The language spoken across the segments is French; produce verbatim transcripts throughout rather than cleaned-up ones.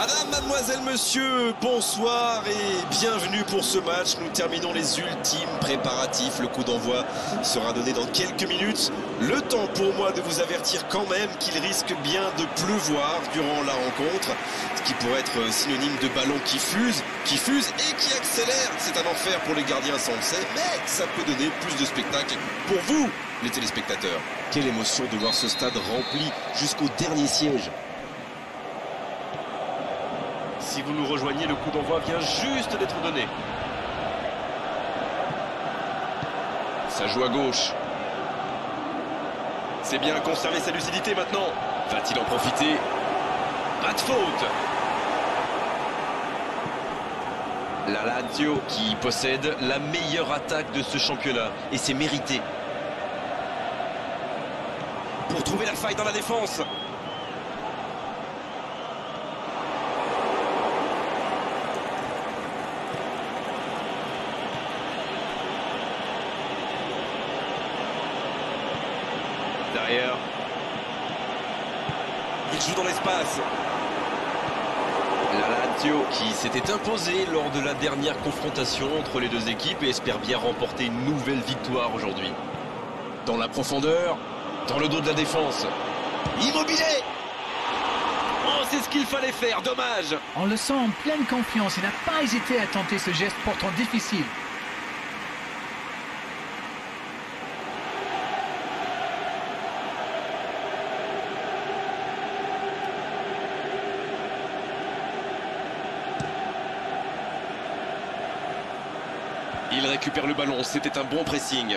Madame, mademoiselle, monsieur, bonsoir et bienvenue pour ce match. Nous terminons les ultimes préparatifs. Le coup d'envoi sera donné dans quelques minutes. Le temps pour moi de vous avertir quand même qu'il risque bien de pleuvoir durant la rencontre, ce qui pourrait être synonyme de ballon qui fuse, qui fuse et qui accélère. C'est un enfer pour les gardiens, ça on le sait, mais ça peut donner plus de spectacle pour vous, les téléspectateurs. Quelle émotion de voir ce stade rempli jusqu'au dernier siège. Si vous nous rejoignez, le coup d'envoi vient juste d'être donné. Ça joue à gauche. C'est bien conserver sa lucidité maintenant. Va-t-il en profiter? Pas de faute. La Lazio qui possède la meilleure attaque de ce championnat. Et c'est mérité. Pour trouver la faille dans la défense. Derrière. Il joue dans l'espace. La Lazio qui s'était imposée lors de la dernière confrontation entre les deux équipes et espère bien remporter une nouvelle victoire aujourd'hui. Dans la profondeur, dans le dos de la défense. Immobilier. Oh, c'est ce qu'il fallait faire, dommage. On le sent en pleine confiance, il n'a pas hésité à tenter ce geste pourtant difficile. Il récupère le ballon, c'était un bon pressing.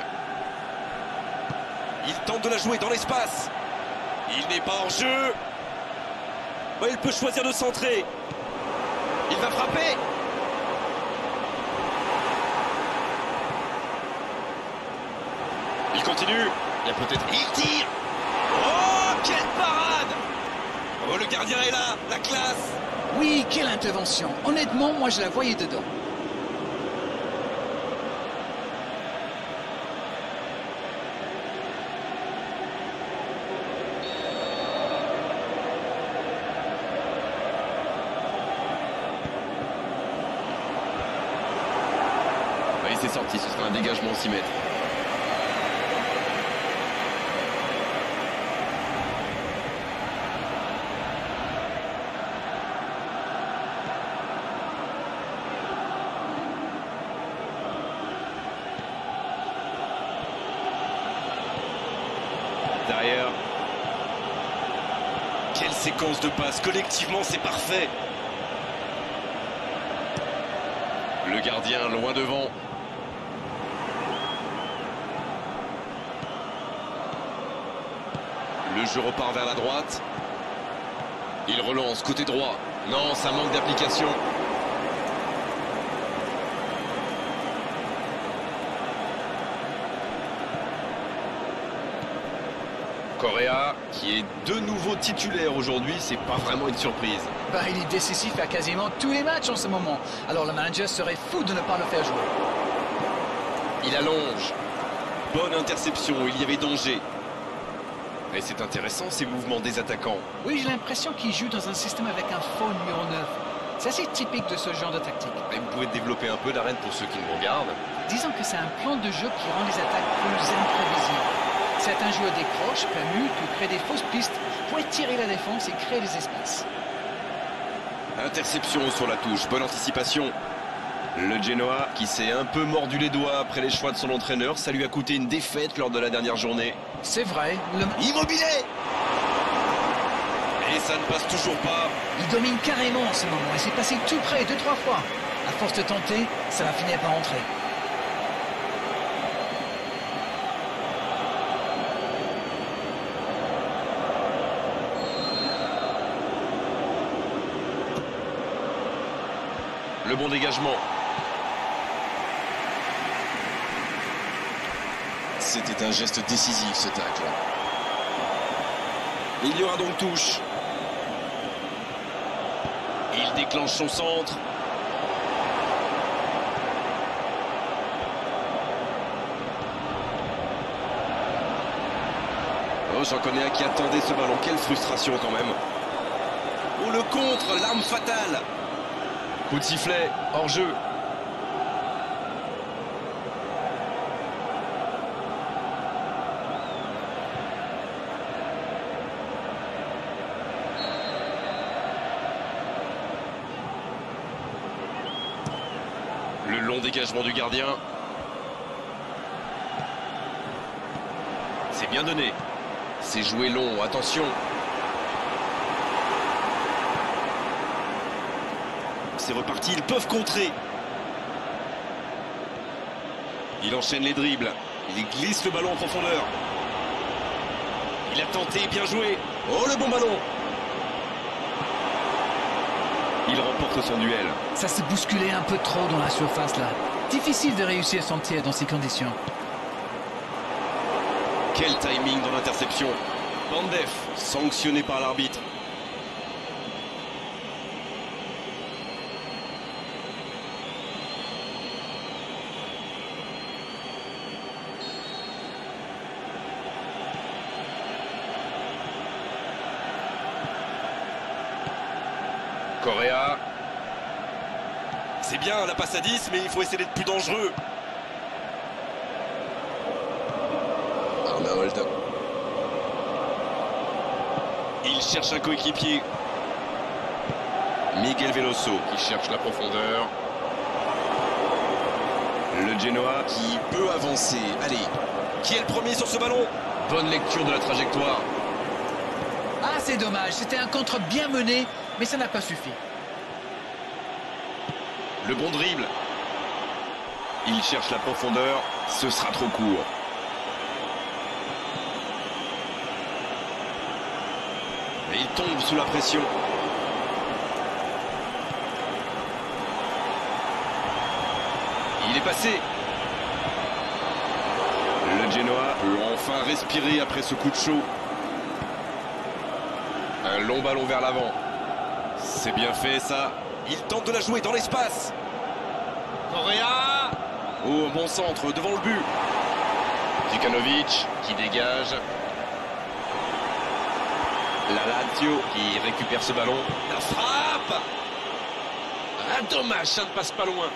Il tente de la jouer dans l'espace. Il n'est pas en jeu. Oh, il peut choisir de centrer. Il va frapper. Il continue. Il y a peut-être... Il tire. Oh, quelle parade. Oh, le gardien est là, la classe. Oui, quelle intervention. Honnêtement, moi je la voyais dedans. C'est sorti, ce sera un dégagement six mètres. Derrière. Quelle séquence de passes, collectivement c'est parfait. Le gardien loin devant. Le jeu repart vers la droite. Il relance côté droit. Non, ça manque d'application. Correa, qui est de nouveau titulaire aujourd'hui, c'est pas vraiment une surprise. Bah, il est décisif à quasiment tous les matchs en ce moment. Alors le manager serait fou de ne pas le faire jouer. Il allonge. Bonne interception, il y avait danger. Et c'est intéressant ces mouvements des attaquants. Oui, j'ai l'impression qu'il joue dans un système avec un faux numéro neuf. C'est assez typique de ce genre de tactique. Et vous pouvez développer un peu l'arène pour ceux qui nous regardent. Disons que c'est un plan de jeu qui rend les attaques plus imprévisibles. Certains joueurs décrochent, permutent ou créent des fausses pistes pour étirer la défense et créer des espaces. Interception sur la touche, bonne anticipation. Le Genoa qui s'est un peu mordu les doigts après les choix de son entraîneur. Ça lui a coûté une défaite lors de la dernière journée. C'est vrai. Le... Immobilier. Et ça ne passe toujours pas. Il domine carrément en ce moment. Il s'est passé tout près deux, trois fois. À force de tenter, ça va finir par entrer. Le bon dégagement. C'était un geste décisif ce tacle. Il y aura donc touche. Il déclenche son centre. Oh, j'en connais un qui attendait ce ballon. Quelle frustration quand même. Oh, le contre, l'arme fatale. Coup de sifflet, hors jeu. Le long dégagement du gardien. C'est bien donné. C'est joué long, attention. C'est reparti, ils peuvent contrer. Il enchaîne les dribbles. Il glisse le ballon en profondeur. Il a tenté, bien joué. Oh, le bon ballon. Il remporte son duel. Ça s'est bousculé un peu trop dans la surface là. Difficile de réussir son tir dans ces conditions. Quel timing dans l'interception. Bandef, sanctionné par l'arbitre. Correa. C'est bien la passe à dix, mais il faut essayer d'être plus dangereux. Arnold. Il cherche un coéquipier. Miguel Veloso qui cherche la profondeur. Le Genoa qui peut avancer. Allez, qui est le premier sur ce ballon? Bonne lecture de la trajectoire. Ah, c'est dommage, c'était un contre bien mené, mais ça n'a pas suffi. Le bon dribble. Il cherche la profondeur. Ce sera trop court. Et il tombe sous la pression. Il est passé. Le Genoa peut enfin respirer après ce coup de chaud. Un long ballon vers l'avant. C'est bien fait ça. Il tente de la jouer dans l'espace. Correa. Oh, bon centre devant le but. Djukanovic qui dégage. La Lazio qui récupère ce ballon. La frappe. Ah, dommage, ça ne passe pas loin.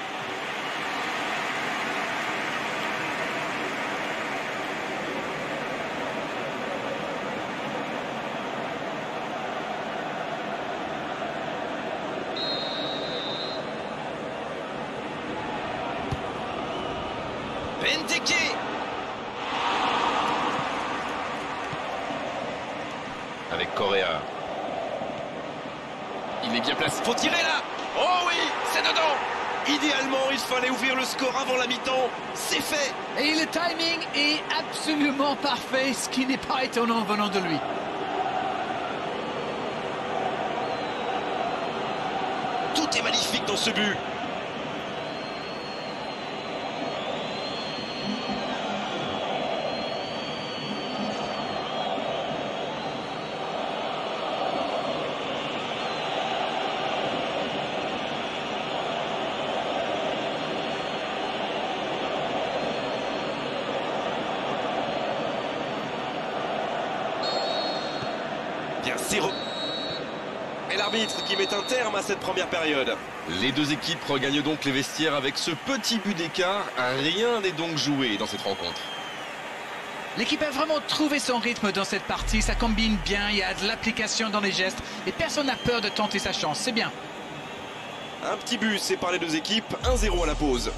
Benteke. Avec Correa. Il est bien placé. Faut tirer là. Oh oui, c'est dedans. Idéalement, il fallait ouvrir le score avant la mi-temps. C'est fait. Et le timing est absolument parfait, ce qui n'est pas étonnant venant de lui. Tout est magnifique dans ce but. Bien, c'est re... Et l'arbitre qui met un terme à cette première période. Les deux équipes regagnent donc les vestiaires avec ce petit but d'écart. Rien n'est donc joué dans cette rencontre. L'équipe a vraiment trouvé son rythme dans cette partie. Ça combine bien, il y a de l'application dans les gestes. Et personne n'a peur de tenter sa chance, c'est bien. Un petit but sépare les deux équipes, un zéro à la pause.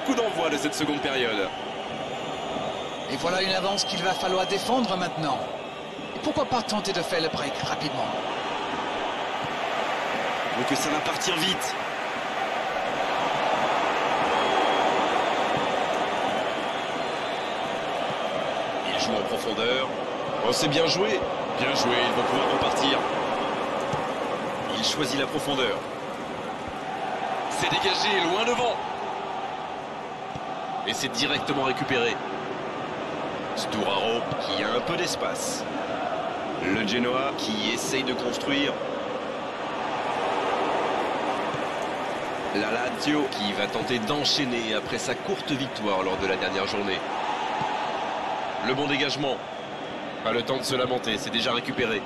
coup d'envoi de cette seconde période. Et voilà une avance qu'il va falloir défendre maintenant. Et pourquoi pas tenter de faire le break rapidement? Donc ça va partir vite. Il joue en profondeur. Oh, c'est bien joué. Bien joué, il va pouvoir repartir. Il choisit la profondeur. C'est dégagé, loin devant. Et c'est directement récupéré. Sturaro qui a un peu d'espace. Le Genoa qui essaye de construire. La Lazio qui va tenter d'enchaîner après sa courte victoire lors de la dernière journée. Le bon dégagement. Pas le temps de se lamenter, c'est déjà récupéré.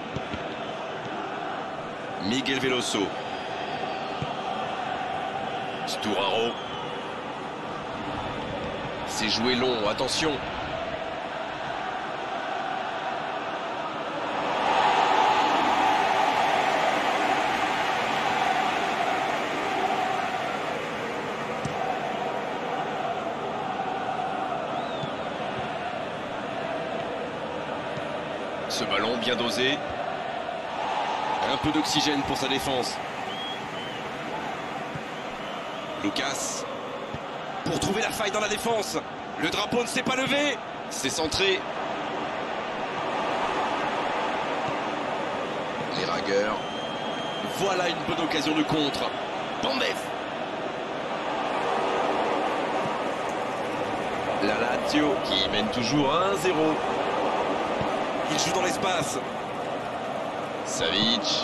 Miguel Veloso. Sturaro. C'est joué long, attention. Ce ballon bien dosé. Un peu d'oxygène pour sa défense. Lucas. Pour trouver la faille dans la défense. Le drapeau ne s'est pas levé. C'est centré. Les ragueurs. Voilà une bonne occasion de contre. Pandev. La Lazio qui mène toujours un zéro. Il joue dans l'espace. Savic.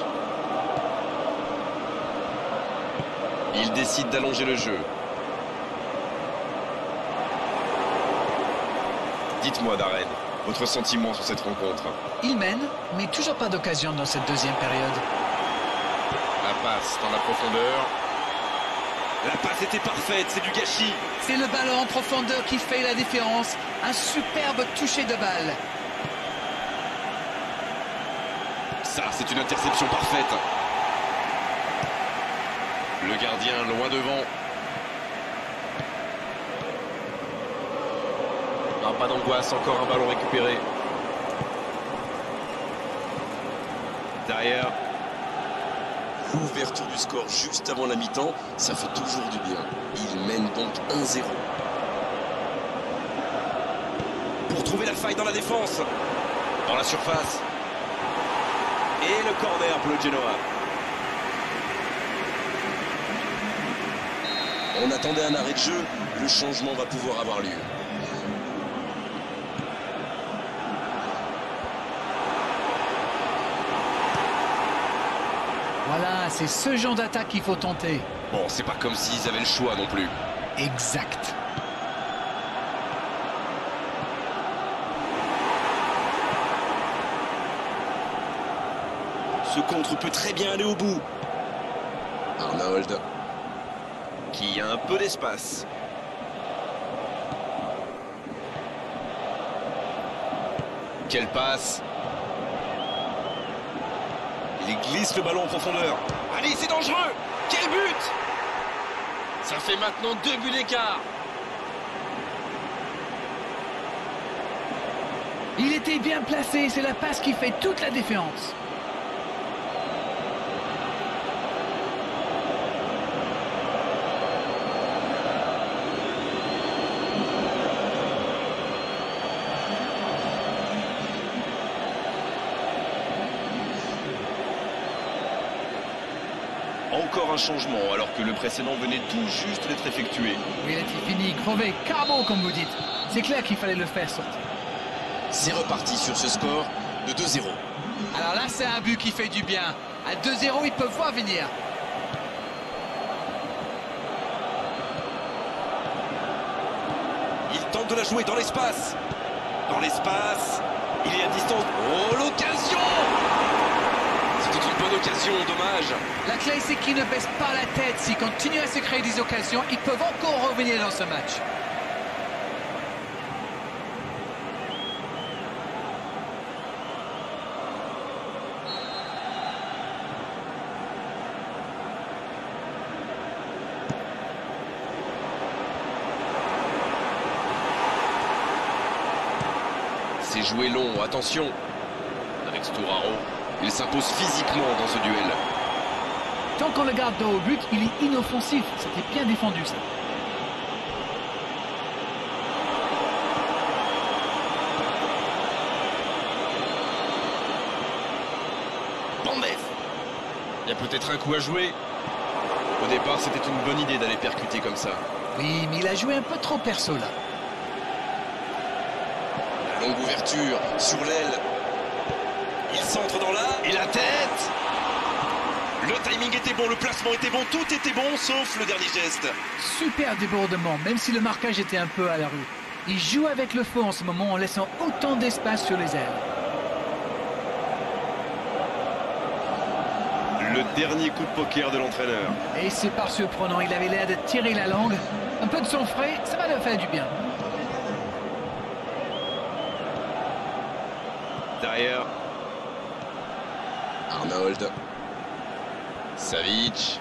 Il décide d'allonger le jeu. Dites-moi, Darren, votre sentiment sur cette rencontre? Il mène, mais toujours pas d'occasion dans cette deuxième période. La passe dans la profondeur. La passe était parfaite, c'est du gâchis. C'est le ballon en profondeur qui fait la différence. Un superbe toucher de balle. Ça, c'est une interception parfaite. Le gardien loin devant. Ah, pas d'angoisse, encore un ballon récupéré. Derrière. L'ouverture du score juste avant la mi-temps, ça fait toujours du bien. Il mène donc un zéro. Pour trouver la faille dans la défense. Dans la surface. Et le corner pour le Genoa. On attendait un arrêt de jeu. Le changement va pouvoir avoir lieu. Voilà, c'est ce genre d'attaque qu'il faut tenter. Bon, c'est pas comme s'ils avaient le choix non plus. Exact. Ce contre peut très bien aller au bout. Arnold. Qui a un peu d'espace. Quelle passe. Il glisse le ballon en profondeur. Allez, c'est dangereux. Quel but. Ça fait maintenant deux buts d'écart. Il était bien placé, c'est la passe qui fait toute la différence. Encore un changement alors que le précédent venait tout juste d'être effectué. Oui, il était fini, crevé, carbo comme vous dites. C'est clair qu'il fallait le faire sortir. C'est reparti sur ce score de deux zéro. Alors là, c'est un but qui fait du bien. À deux zéro, ils peuvent voir venir. Il tente de la jouer dans l'espace. Dans l'espace. Il est à distance. Oh, l'occasion! C'était une bonne occasion, dommage. La clé, c'est qu'ils ne baissent pas la tête. S'ils continuent à se créer des occasions, ils peuvent encore revenir dans ce match. C'est joué long, attention. Avec Storaro, il s'impose physiquement dans ce duel. Tant qu'on le garde dos au but, il est inoffensif. C'était bien défendu, ça. Bandef. Il y a peut-être un coup à jouer. Au départ, c'était une bonne idée d'aller percuter comme ça. Oui, mais il a joué un peu trop perso, là. La longue ouverture sur l'aile. Il centre dans l'art. Et la tête. Le timing était bon, le placement était bon, tout était bon, sauf le dernier geste. Super débordement, même si le marquage était un peu à la rue. Il joue avec le feu en ce moment en laissant autant d'espace sur les ailes. Le dernier coup de poker de l'entraîneur. Et c'est pas surprenant, il avait l'air de tirer la langue. Un peu de son frais, ça va leur faire du bien. Derrière. Arnold. Savic.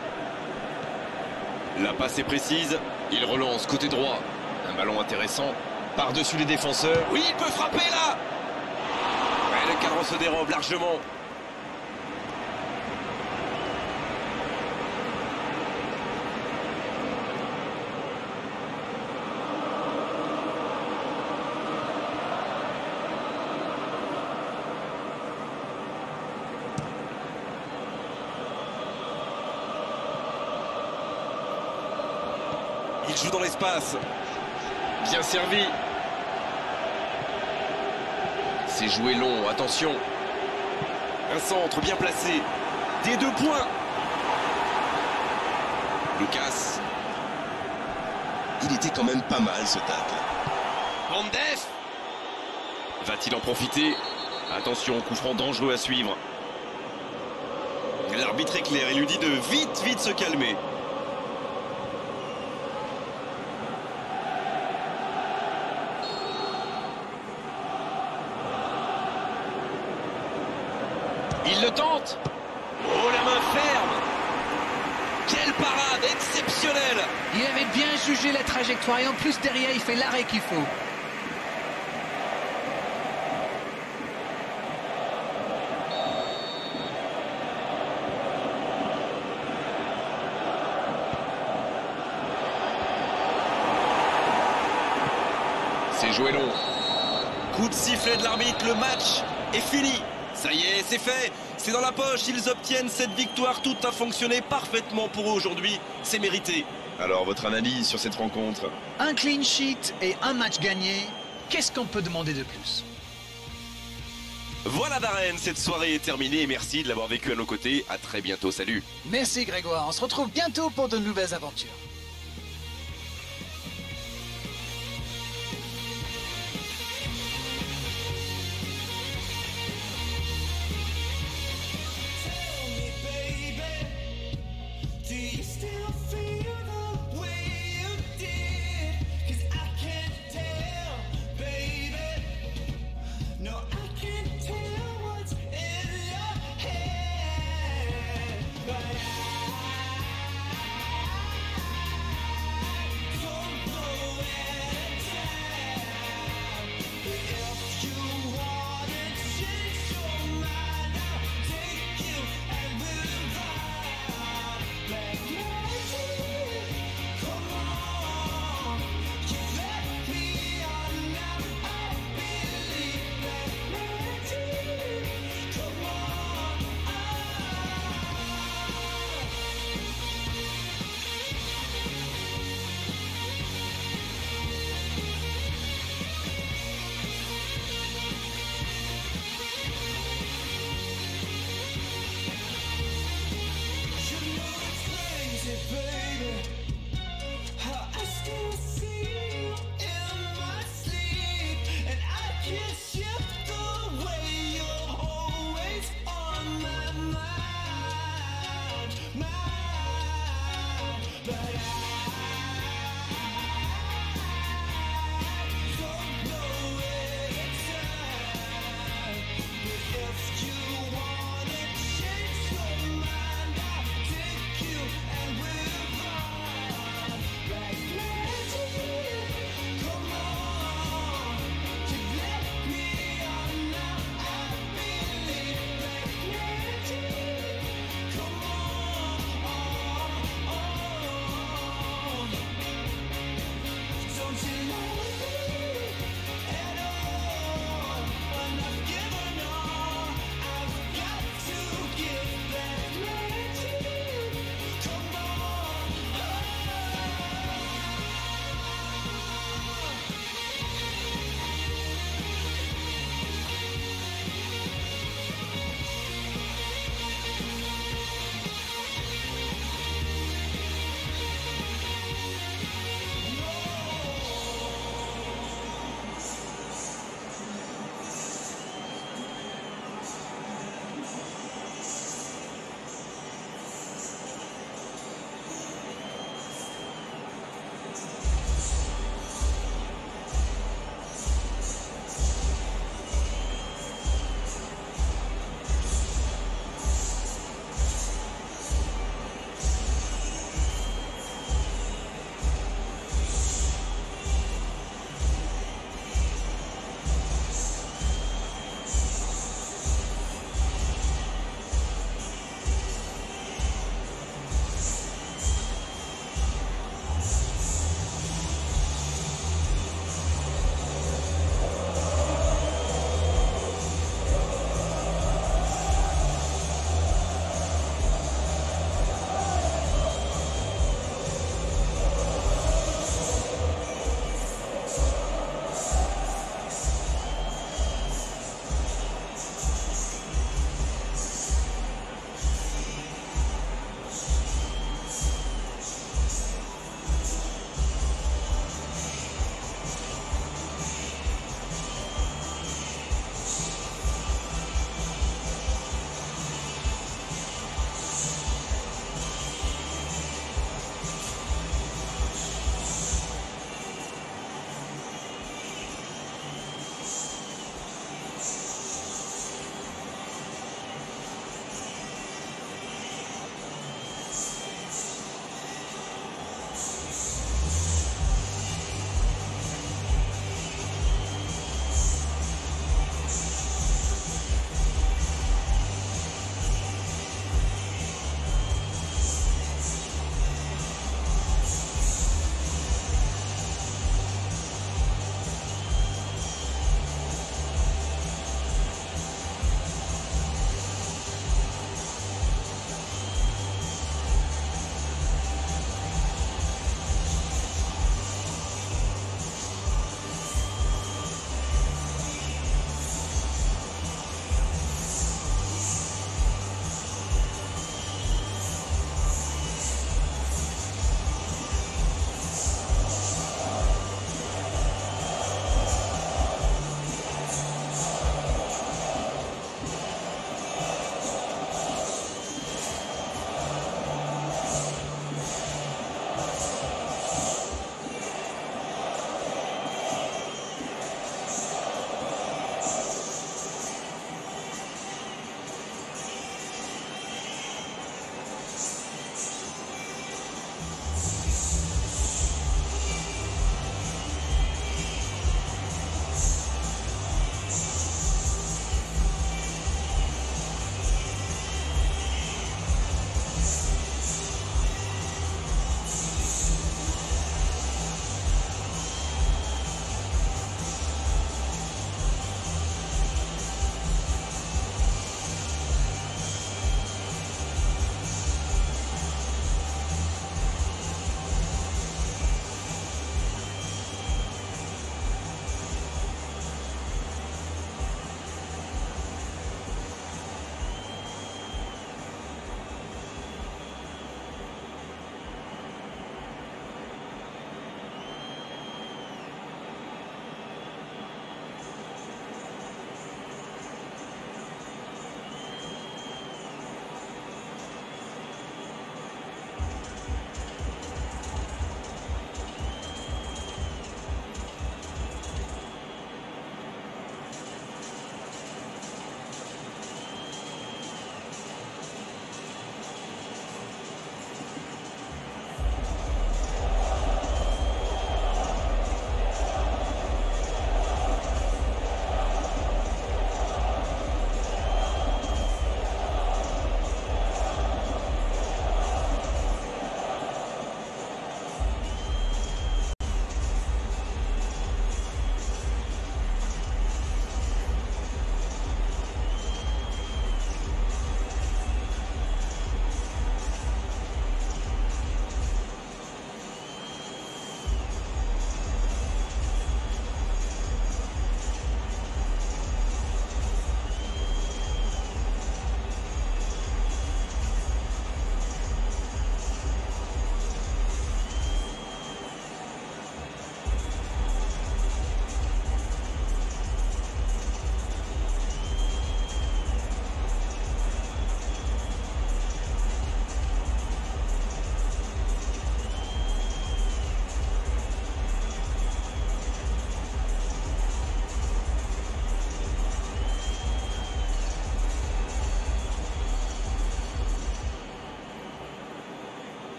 La passe est précise. Il relance côté droit. Un ballon intéressant. Par-dessus les défenseurs. Oui, il peut frapper là. Ouais, le cadre se dérobe largement. Il joue dans l'espace. Bien servi. C'est joué long, attention. Un centre bien placé. Des deux points. Lucas. Il était quand même pas mal ce tacle. Bandef. Va-t-il en profiter? Attention, coup franc dangereux à suivre. L'arbitre est clair, il lui dit de vite, vite se calmer. Il le tente. Oh, la main ferme. Quelle parade exceptionnelle. Il avait bien jugé la trajectoire et en plus derrière il fait l'arrêt qu'il faut. C'est joué long. Coup de sifflet de l'arbitre, le match est fini. Ça y est, c'est fait, c'est dans la poche, ils obtiennent cette victoire, tout a fonctionné parfaitement pour eux aujourd'hui, c'est mérité. Alors, votre analyse sur cette rencontre? Un clean sheet et un match gagné, qu'est-ce qu'on peut demander de plus? Voilà Darren, cette soirée est terminée et merci de l'avoir vécu à nos côtés, à très bientôt, salut. Merci Grégoire, on se retrouve bientôt pour de nouvelles aventures. I still see you in my sleep, and I kiss you.